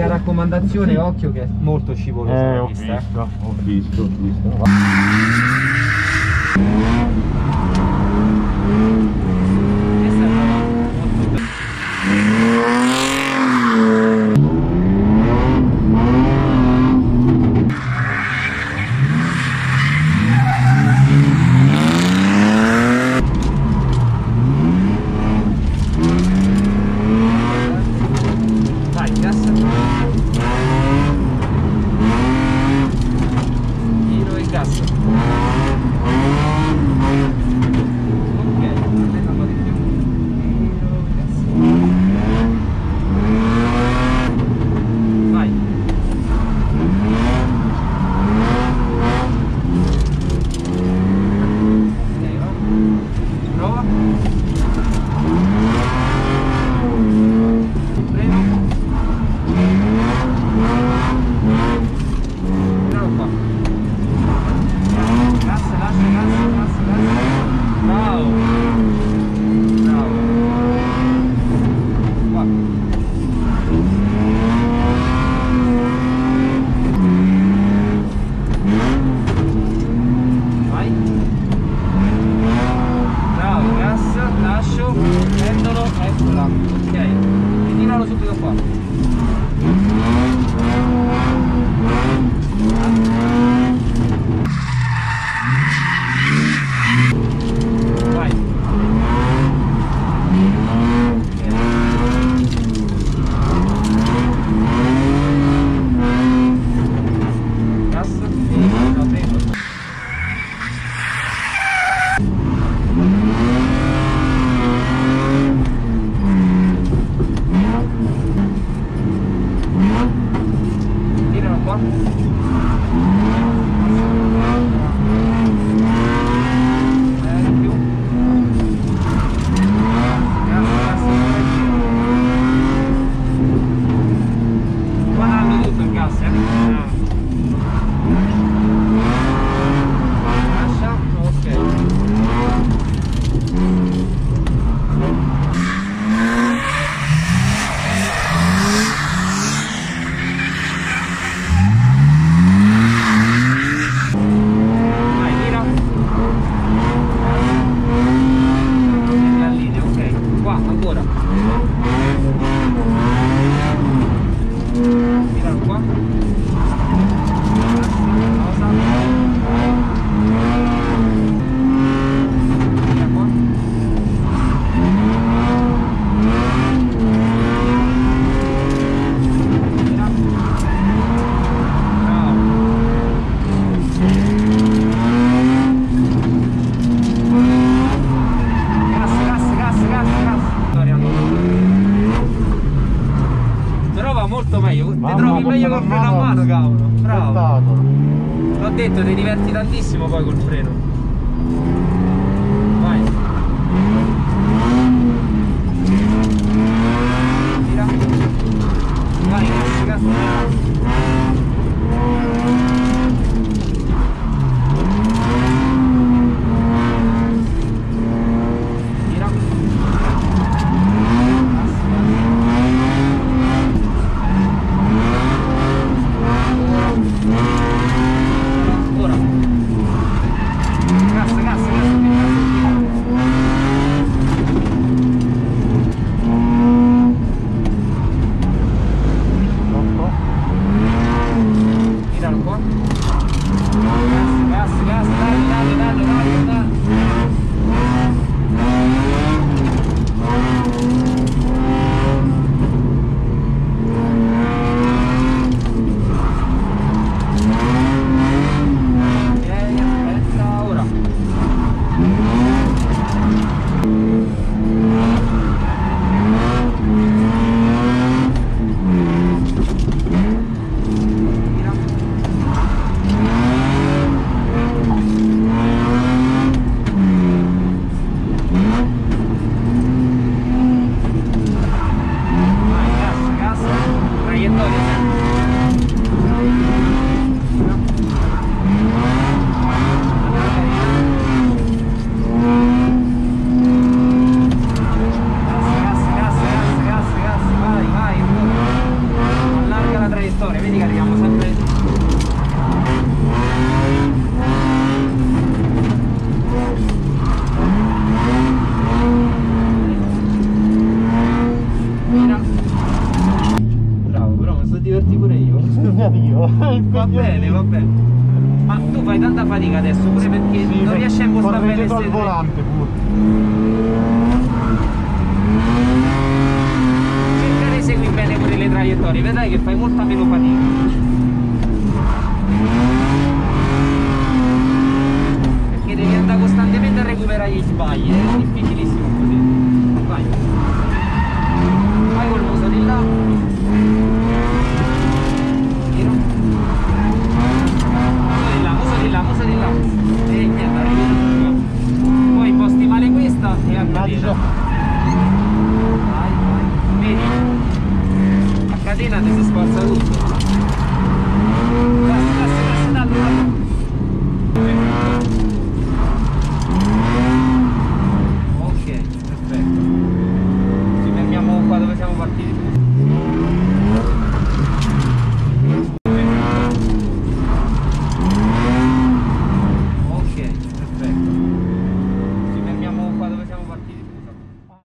unica raccomandazione, occhio che è molto scivolosa la pista. Ho visto. L'ho detto, ti diverti tantissimo poi col freno. Vai. Tira. Vai, gas. Gas, gas, gas. fatica adesso, pure perché sì, non riesce a impostare bene correggetto al il volante pure. cerca di seguire bene pure le traiettorie, vedrai che fai molta meno fatica. Perché devi andare costantemente a recuperare gli sbagli, è difficilissimo così. Vai. Vai col muso di là. Giro. Muso di là, muso di là. E niente, arrivi. Poi imposti male questa e a catena. Vai, vai. Vedi? A catena ti si sforza tutto.